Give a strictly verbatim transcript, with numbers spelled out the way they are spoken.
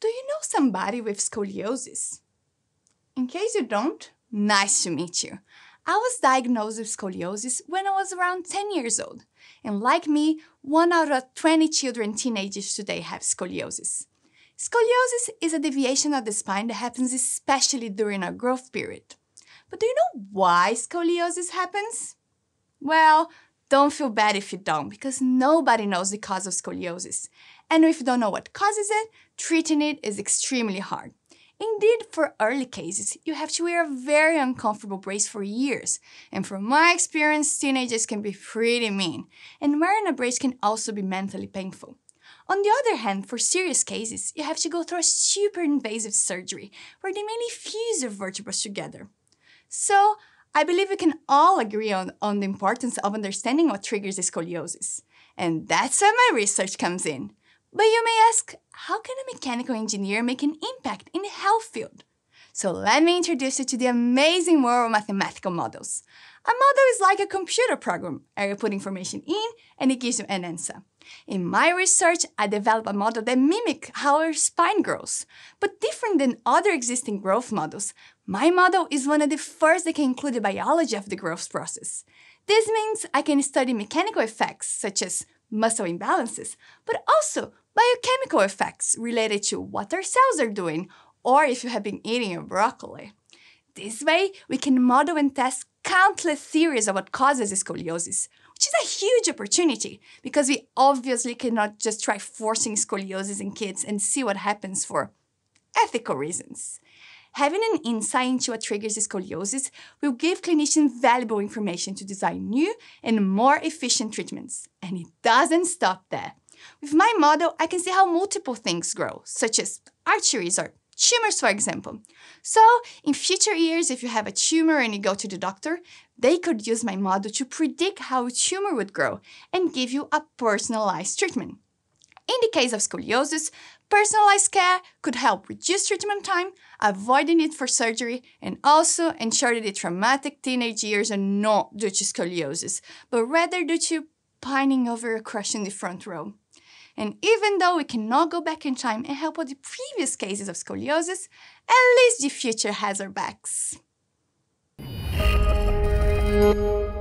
Do you know somebody with scoliosis? In case you don't, nice to meet you. I was diagnosed with scoliosis when I was around ten years old. And like me, one out of twenty children and teenagers today have scoliosis. Scoliosis is a deviation of the spine that happens especially during our growth period. But do you know why scoliosis happens? Well, don't feel bad if you don't, because nobody knows the cause of scoliosis. And if you don't know what causes it, treating it is extremely hard. Indeed, for early cases, you have to wear a very uncomfortable brace for years. And from my experience, teenagers can be pretty mean. And wearing a brace can also be mentally painful. On the other hand, for serious cases, you have to go through a super invasive surgery where they mainly fuse your vertebrae together. So, I believe we can all agree on, on the importance of understanding what triggers scoliosis. And that's where my research comes in. But you may ask, how can a mechanical engineer make an impact in the health field? So let me introduce you to the amazing world of mathematical models. A model is like a computer program, where you put information in and it gives you an answer. In my research, I developed a model that mimics how our spine grows. But different than other existing growth models, my model is one of the first that can include the biology of the growth process. This means I can study mechanical effects, such as muscle imbalances, but also biochemical effects related to what our cells are doing, or if you have been eating your broccoli. This way, we can model and test countless theories of what causes scoliosis, which is a huge opportunity because we obviously cannot just try forcing scoliosis in kids and see what happens for ethical reasons. Having an insight into what triggers scoliosis will give clinicians valuable information to design new and more efficient treatments. And it doesn't stop there. With my model, I can see how multiple things grow, such as arteries or tumors, for example. So, in future years, if you have a tumor and you go to the doctor, they could use my model to predict how a tumor would grow and give you a personalized treatment. In the case of scoliosis, personalized care could help reduce treatment time, avoid the need for surgery, and also ensure that the traumatic teenage years are not due to scoliosis, but rather due to pining over a crush in the front row. And even though we cannot go back in time and help with the previous cases of scoliosis, at least the future has our backs.